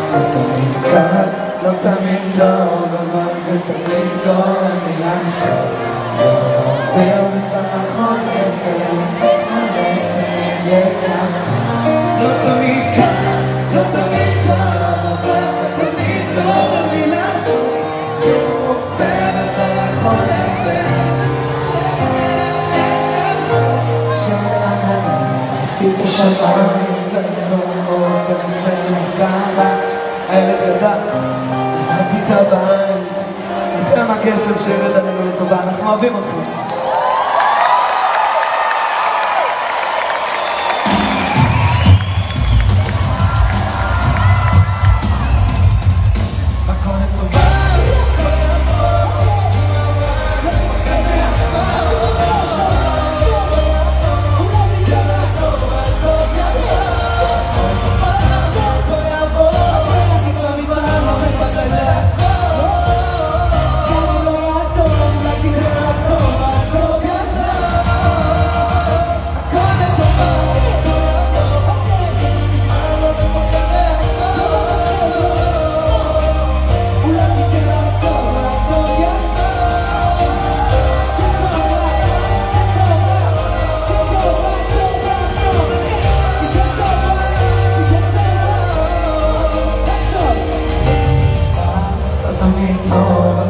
לא תמיד קל, לא תמיד טוב, אבל זה תמיד גורם לי לחשוב. יום עובר וצריך חולפת, בעצם יש לך. לא תמיד קל, לא תמיד טוב, אבל זה תמיד גורם לי לחשוב. יום עובר וצריך חולפת, עשית שמיים ולקרומות שלכם משקע בה הילד ידע, עזבתי את הבית אתם הקשב שירד עלינו לטובה, אנחנו אוהבים אתכם. תמיד טוב